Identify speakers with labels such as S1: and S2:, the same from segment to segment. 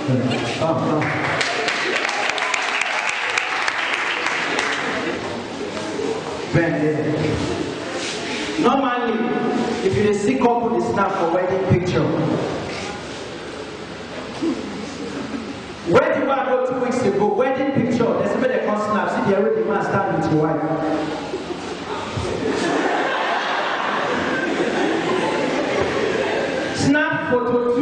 S1: Normally, if you see couple, they snap for wedding picture. Where did I go 2 weeks ago? Wedding picture. There's a bit of snap. See the already man stand with your wife. Snap photo 2.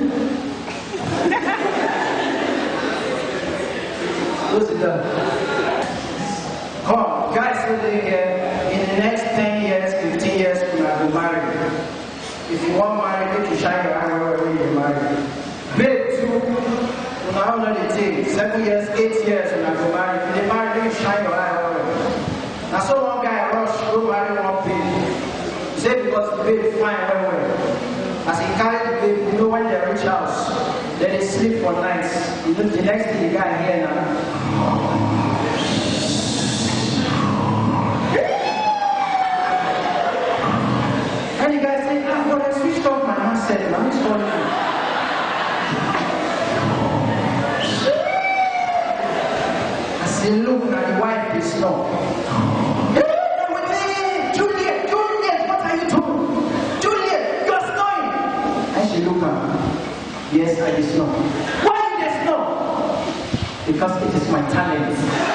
S1: What's it done? Come on, guys, sitting here. In the next 10 years, 15 years, we will be married. If you want married, make you shine your eye wherever you're married. Babe, too. Now know the thing. 7 years, 8 years, we will be married. If they marry, make you shine your eye wherever. Now, so one guy rush, go marry one babe. Say because the babe fine well. As he carried the baby, you know when they reach house, then they sleep for nights. You know the next thing the guy hear now. And the guy say, ah, but I switched off my handset, man, who's calling me? I say, look, now the wife is not. Yes, I did not. Why did I not? Because it is my talent.